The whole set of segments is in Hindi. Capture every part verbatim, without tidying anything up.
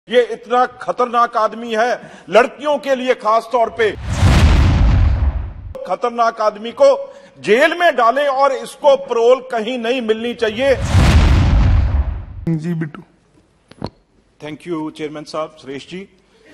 ये इतना खतरनाक आदमी है, लड़कियों के लिए खास तौर पे खतरनाक आदमी को जेल में डालें और इसको पैरोल कहीं नहीं मिलनी चाहिए। जी बिट्टू। थैंक यू चेयरमैन साहब, सुरेश जी।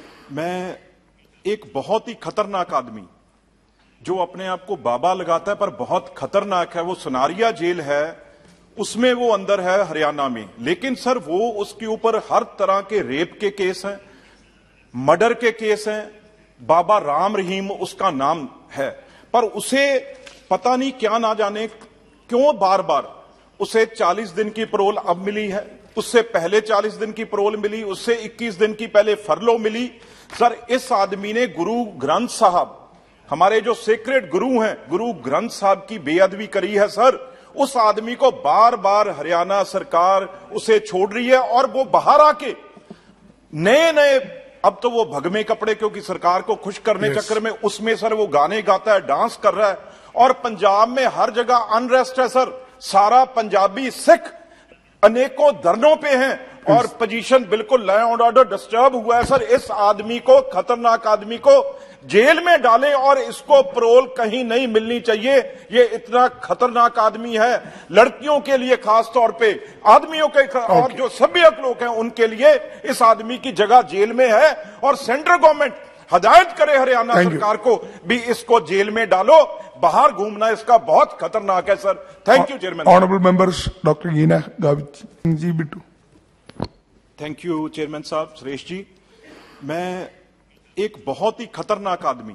मैं एक बहुत ही खतरनाक आदमी जो अपने आप को बाबा लगाता है पर बहुत खतरनाक है, वो सुनारिया जेल है, उसमें वो अंदर है हरियाणा में। लेकिन सर वो उसके ऊपर हर तरह के रेप के केस हैं, मर्डर के केस हैं, बाबा राम रहीम उसका नाम है, पर उसे पता नहीं क्या ना जाने क्यों बार बार उसे चालीस दिन की पैरोल अब मिली है, उससे पहले चालीस दिन की पैरोल मिली, उससे इक्कीस दिन की पहले फरलो मिली। सर इस आदमी ने गुरु ग्रंथ साहब, हमारे जो सेक्रेड गुरु हैं, गुरु ग्रंथ साहब की बेअदबी करी है। सर उस आदमी को बार बार हरियाणा सरकार उसे छोड़ रही है और वो बाहर आके नए नए, अब तो वो भगमे कपड़े क्योंकि सरकार को खुश करने yes. चक्कर में उसमें सर वो गाने गाता है, डांस कर रहा है, और पंजाब में हर जगह अनरेस्ट है। सर सारा पंजाबी सिख अनेकों धरनों पे हैं और पोजीशन बिल्कुल लॉ एंड ऑर्डर डिस्टर्ब हुआ है। सर इस आदमी को, खतरनाक आदमी को जेल में डालें और इसको पैरोल कहीं नहीं मिलनी चाहिए। ये इतना खतरनाक आदमी है, लड़कियों के लिए खास तौर पे, आदमियों के okay. और जो सभ्य लोग हैं उनके लिए इस आदमी की जगह जेल में है। और सेंट्रल गवर्नमेंट हदायत करे हरियाणा सरकार को भी इसको जेल में डालो, बाहर घूमना इसका बहुत खतरनाक है। Sir thank you chairman. Honourable members doctor Geena Gavit ji Bittu. Thank you chairman साहब, सुरेश जी। मैं एक बहुत ही खतरनाक आदमी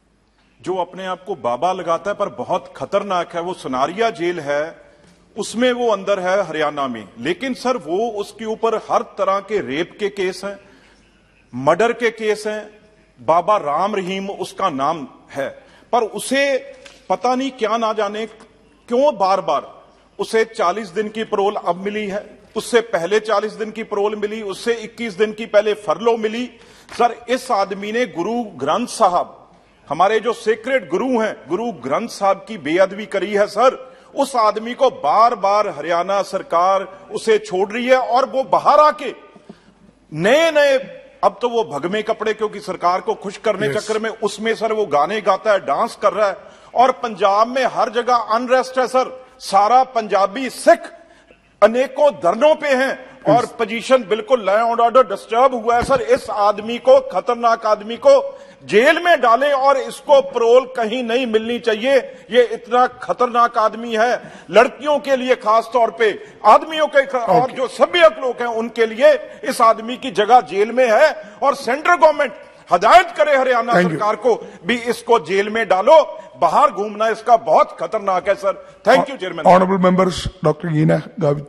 जो अपने आप को बाबा लगाता है पर बहुत खतरनाक है, वो सुनारिया जेल है, उसमें वो अंदर है हरियाणा में। लेकिन सर वो उसके ऊपर हर तरह के रेप के केस हैं, मर्डर के केस हैं, बाबा राम रहीम उसका नाम है, पर उसे पता नहीं क्या ना जाने क्यों बार बार उसे चालीस दिन की पैरोल अब मिली है, उससे पहले चालीस दिन की पैरोल मिली, उससे इक्कीस दिन की पहले फरलो मिली। सर इस आदमी ने गुरु ग्रंथ साहब, हमारे जो सेक्रेड गुरु हैं, गुरु ग्रंथ साहब की बेअदबी करी है। सर उस आदमी को बार बार हरियाणा सरकार उसे छोड़ रही है और वो बाहर आके नए नए, अब तो वो भगमे कपड़े क्योंकि सरकार को खुश करने yes. चक्कर में उसमें सर वो गाने गाता है, डांस कर रहा है, और पंजाब में हर जगह अनरेस्ट है। सर सारा पंजाबी सिख अनेकों धरनों पे हैं और पोजीशन बिल्कुल लॉ एंड ऑर्डर डिस्टर्ब हुआ है। सर इस आदमी को, खतरनाक आदमी को जेल में डालें और इसको पैरोल कहीं नहीं मिलनी चाहिए। ये इतना खतरनाक आदमी है, लड़कियों के लिए खास तौर पे, आदमियों के okay. और जो सभ्य लोग हैं उनके लिए इस आदमी की जगह जेल में है। और सेंट्रल गवर्नमेंट हदायत करे हरियाणा सरकार को भी इसको जेल में डालो, बाहर घूमना इसका बहुत खतरनाक है। Sir thank you chairman. Honourable members doctor Geena Gavit